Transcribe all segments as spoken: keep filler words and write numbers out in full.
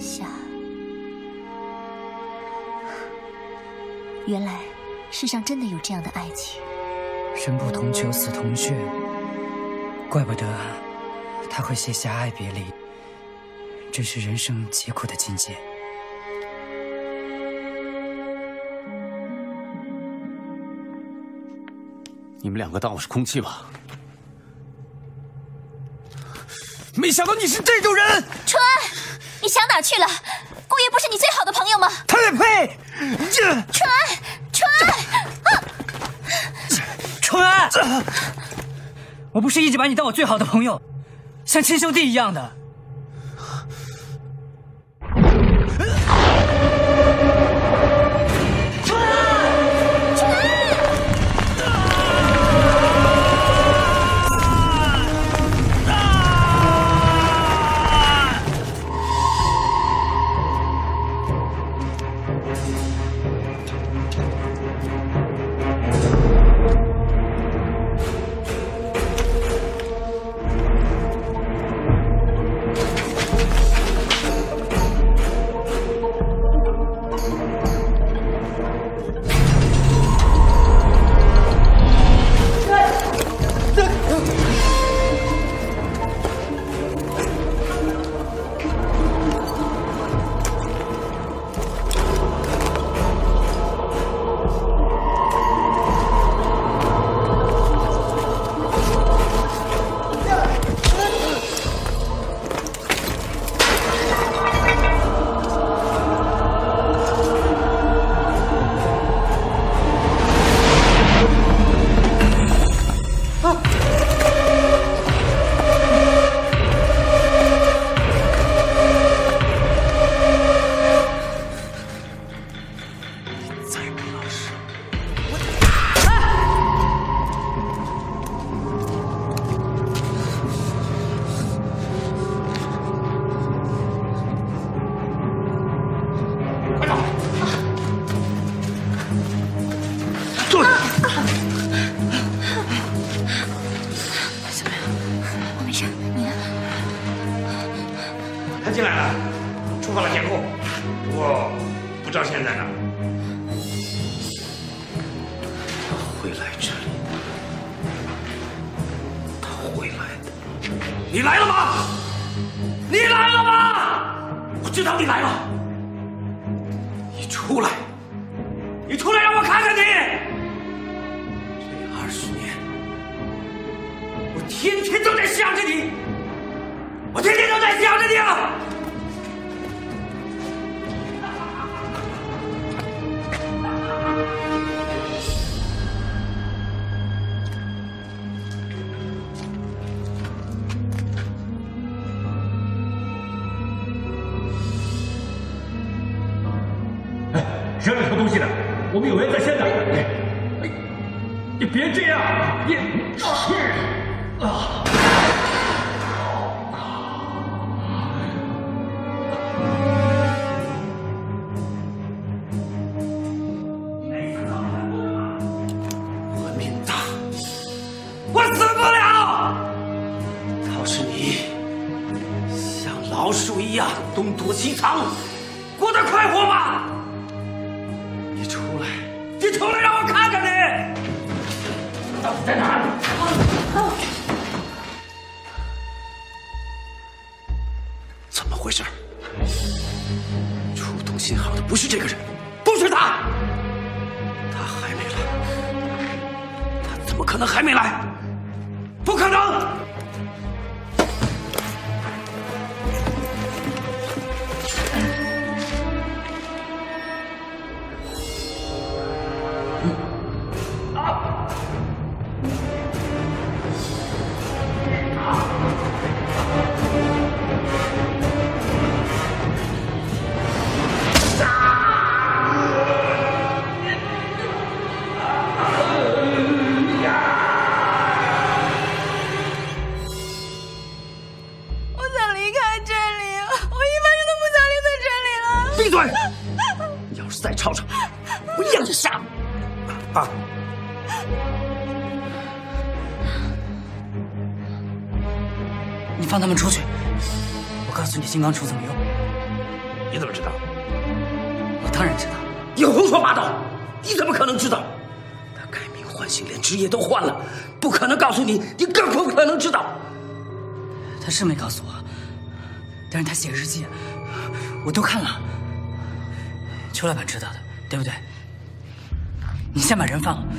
夏，原来世上真的有这样的爱情。 人不同，九死同穴，怪不得他会写下爱别离，真是人生极苦的境界。 你们两个当我是空气吧？没想到你是这种人！ 春安，你想哪去了？顾爷不是你最好的朋友吗？ 他也配！ 春安，春安，啊！ 春安，我不是一直把你当我最好的朋友，像亲兄弟一样的。 进来了，触发了监控，不过不知道现在在哪。 他会来这里，他会来的。你来了吗？你来了吗？我知道你来了。你出来，你出来让我看看你。这二十年，我天天都在想着你。 我天天都在想着你啊！ 哎，谁来偷东西的？我们有人在现场。哎，哎，你别这样，你啊！ 老鼠一样东躲西藏，过得快活吗？你出来，你出来，让我看看你，到底在哪里？怎么回事？触动信号的不是这个人，不是他，他还没来，他怎么可能还没来？不可能！ 闭嘴！你要是再吵吵，我一样就杀你！啊！ 你放他们出去！我告诉你，金刚杵怎么用。 你怎么知道？ 我当然知道。 你胡说八道！你怎么可能知道？他改名换姓，连职业都换了，不可能告诉你，你更不可能知道。 他是没告诉我，但是他写日记，我都看了。邱老板知道的，对不对？你先把人放了。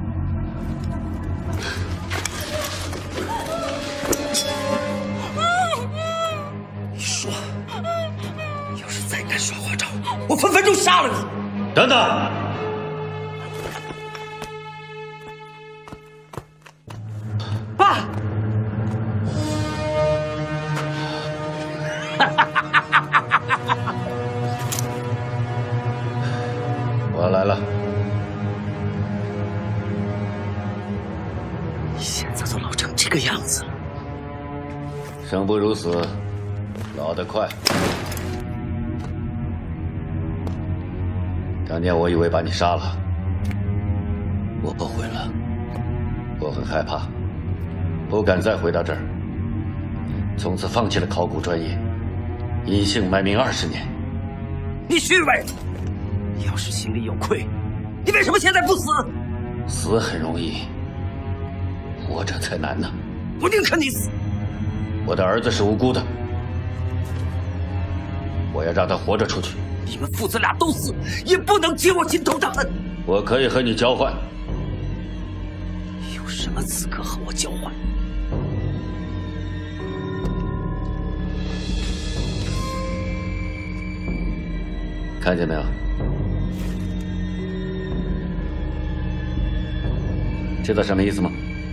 你说，要是再敢耍花招，我分分钟杀了你！ 等等， 爸！ 我来了。 你现在都老成这个样子了， 生不如死，老得快。当年我以为把你杀了， 我后悔了。 我很害怕，不敢再回到这儿，从此放弃了考古专业，隐姓埋名二十年。 你虚伪！你要是心里有愧，你为什么现在不死？ 死很容易，活着才难呢。 我宁可你死。 我的儿子是无辜的，我要让他活着出去。 你们父子俩都死，也不能解我心头的恨。 我可以和你交换。 有什么资格和我交换？ 看见没有？知道什么意思吗？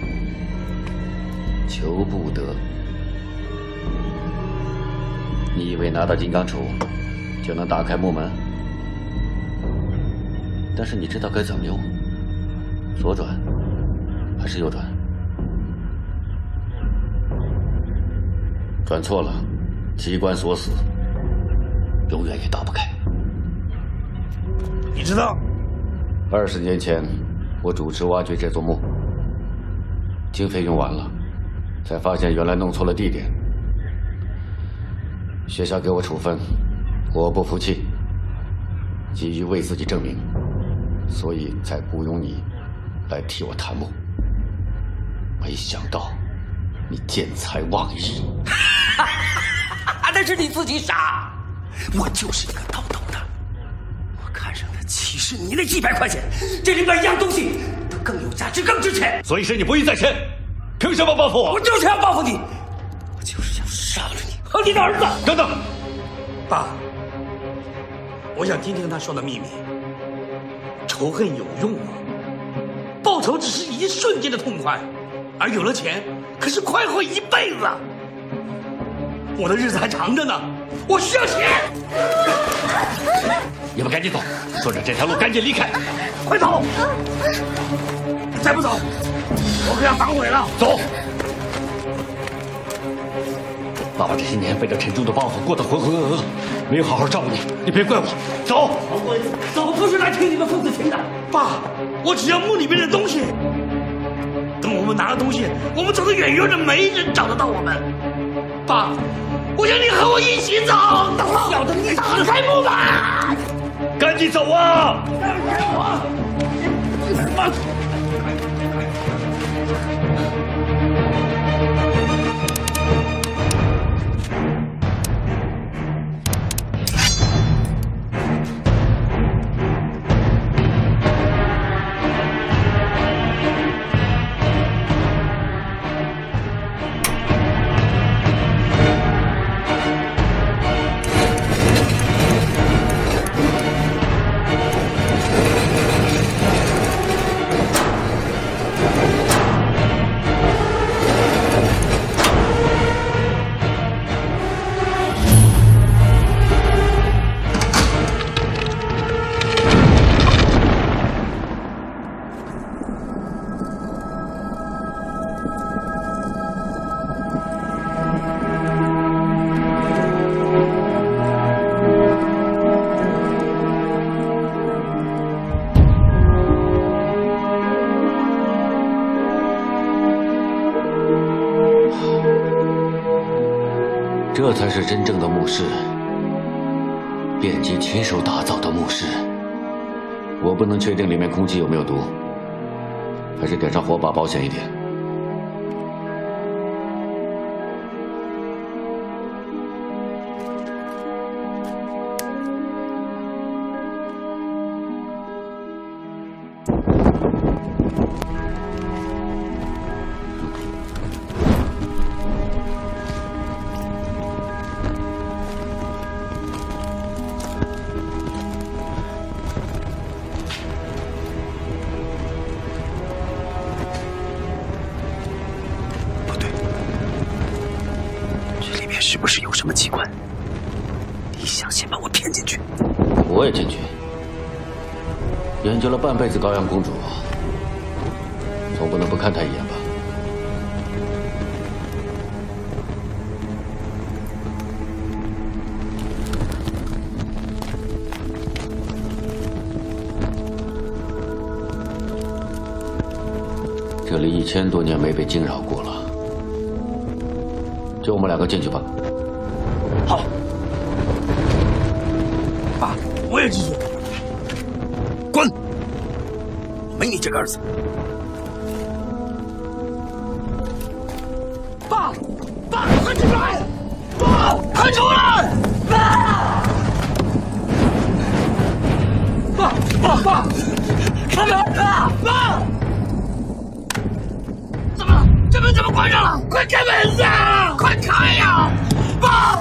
求不得。你以为拿到金刚杵就能打开木门？但是你知道该怎么用？左转还是右转？转错了，机关锁死，永远也打不开。 你知道？ 二十年前，我主持挖掘这座墓，经费用完了，才发现原来弄错了地点。学校给我处分，我不服气，急于为自己证明，所以才雇佣你来替我探墓。没想到你见财忘义， 那是你自己傻，我就是一个倒斗的。我看上的岂是你那几百块钱？这里边一样东西它更有价值，更值钱。 所以是你不义在先，凭什么报复我？ 我就是要报复你，我就是要杀了你和你的儿子。 等等， 爸，我想听听他说的秘密。仇恨有用吗？报仇只是一瞬间的痛快，而有了钱，可是快活一辈子。我的日子还长着呢，我需要钱。 你们赶紧走，顺着这条路赶紧离开， 快走！再不走，我可要反悔了。 走。爸爸这些年背着沉重的包袱，过得浑浑噩噩，没有好好照顾你，你别怪我。走， 走，不是来听你们父子情的。 爸，我只要墓里面的东西。等我们拿了东西，我们走得远远的，没人找得到我们。爸，我要你和我一起走。小的，你打开墓吧！ 赶紧走啊！ 让开我！你妈！ 这才是真正的墓室， 遍及亲手打造的墓室，我不能确定里面空气有没有毒，还是点上火把保险一点。 是不是有什么机关？你想先把我骗进去？ 我也进去，研究了半辈子高阳公主，总不能不看她一眼吧？这里一千多年没被惊扰过了，就我们两个进去吧。 好，爸，我也进去。 滚！没你这个儿子。 爸，爸，快出来！爸，快出来！爸！爸，爸，爸，开门！爸，爸！怎么了？这门怎么关上了？快开门啊！快开呀！爸！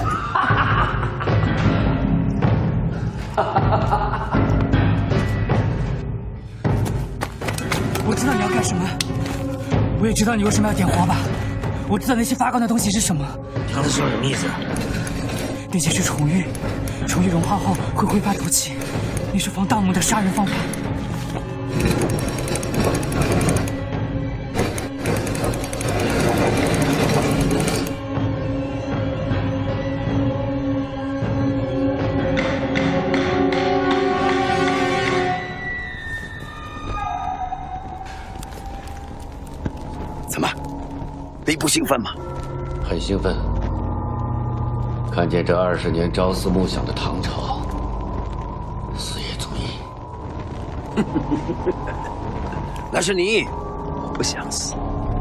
我知道你要干什么，我也知道你为什么要点火把，我知道那些发光的东西是什么。 你刚才说什么意思？ 那些是宠玉，宠玉融化后会挥发毒气，那是防盗墓的杀人方法。 你不兴奋吗？ 很兴奋，看见这二十年朝思暮想的唐朝，死也足矣。 那是你，我不想死。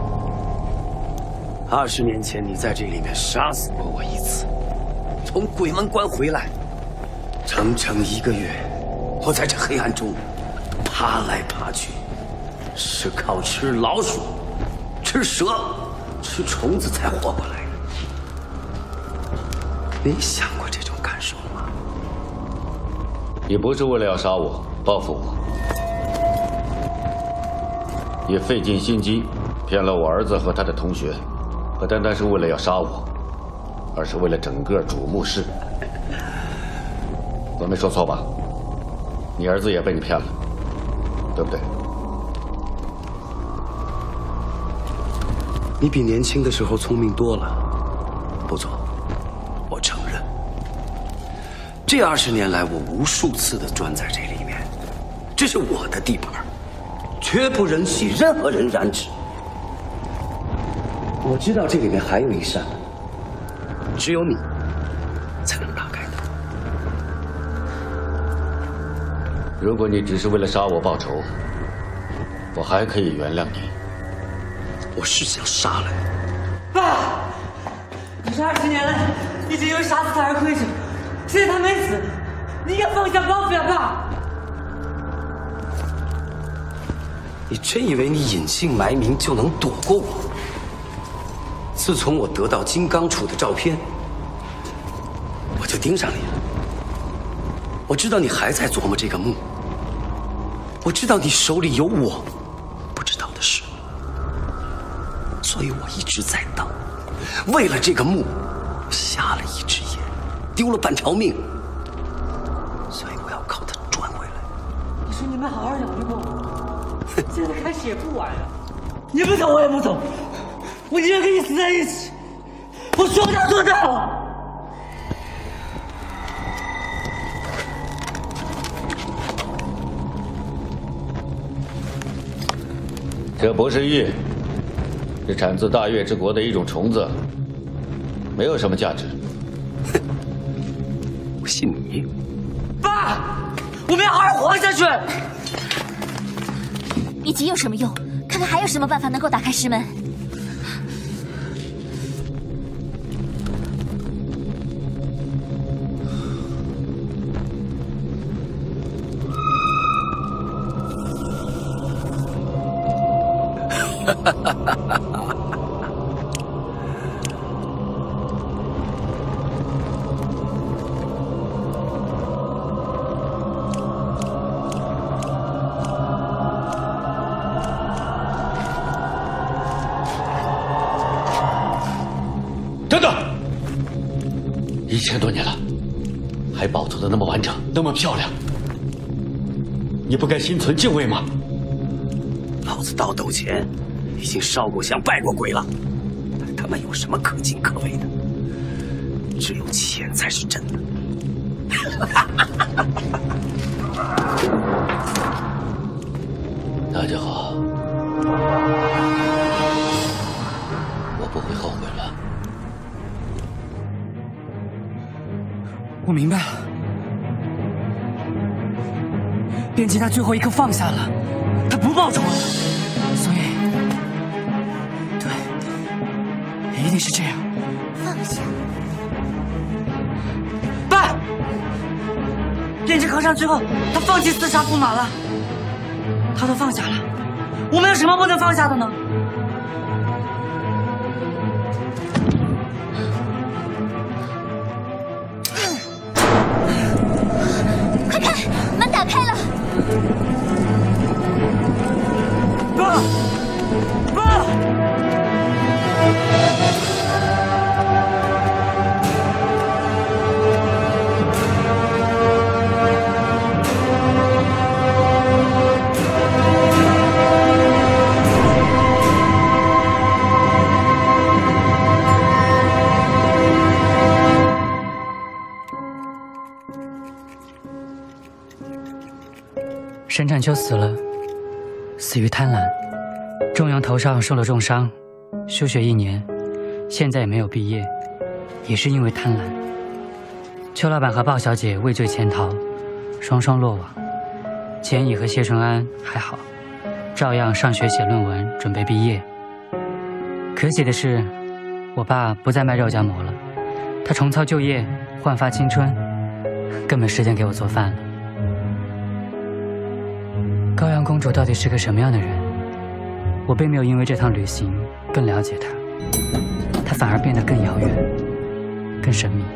二十年前你在这里面杀死过我一次，从鬼门关回来，整整一个月，我在这黑暗中爬来爬去，是靠吃老鼠、吃蛇。 吃虫子才活过来，你想过这种感受吗？ 你不是为了要杀我、报复我，也费尽心机骗了我儿子和他的同学，不单单是为了要杀我，而是为了整个主墓室。我没说错吧？你儿子也被你骗了，对不对？ 你比年轻的时候聪明多了，不错，我承认。这二十年来，我无数次的钻在这里面，这是我的地盘，绝不允许任何人染指。我知道这里面还有一扇，只有你才能打开的。 如果你只是为了杀我报仇，我还可以原谅你。 我是想杀了你， 爸！你这二十年来一直因为杀死他而亏着，现在他没死，你应该放下包袱呀，爸！ 你真以为你隐姓埋名就能躲过我？自从我得到金刚杵的照片，我就盯上你了。我知道你还在琢磨这个墓，我知道你手里有我不知道的事。 所以我一直在等，为了这个墓，瞎了一只眼，丢了半条命，所以我要靠它赚回来。 你说你们好好养着我，现在开始也不晚了。你不走我也不走，我宁愿跟你死在一起。我说到做到。 这不是玉。 是产自大月之国的一种虫子，没有什么价值。 我信你， 爸，我们要好好活下去。 你急有什么用？看看还有什么办法能够打开石门。 哈哈哈哈哈！ 等等，一千多年了，还保存的那么完整，那么漂亮，你不该心存敬畏吗？ 老子到斗前已经烧过香、拜过鬼了，还他妈有什么可敬可畏的？只有钱才是真的。 那就好，我不会后悔了。 我明白了，编辑他最后一刻放下了，他不报仇了，所以，对，一定是这样。 放下。 爸，编辑和尚最后他放弃厮杀驸马了，他都放下了，我们有什么不能放下的呢？ 快看，门打开了！ 爸，爸！沈展秋死了，死于贪婪。仲阳头上受了重伤，休学一年，现在也没有毕业，也是因为贪婪。邱老板和鲍小姐畏罪潜逃，双双落网。钱乙和谢顺安还好，照样上学写论文，准备毕业。可喜的是，我爸不再卖肉夹馍了，他重操旧业，焕发青春，更没时间给我做饭了。高阳公主到底是个什么样的人？我并没有因为这趟旅行更了解她，她反而变得更遥远，更神秘。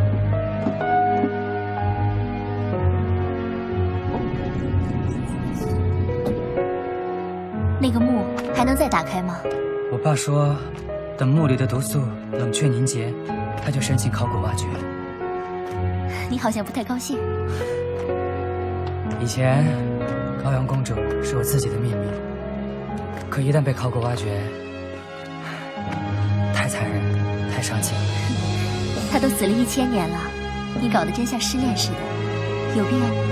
那个墓还能再打开吗？ 我爸说，等墓里的毒素冷却凝结，他就申请考古挖掘。 你好像不太高兴。 以前，高阳公主是我自己的秘密，可一旦被考古挖掘，太残忍，太伤情了。 他都死了一千年了，你搞得真像失恋似的，有必要吗？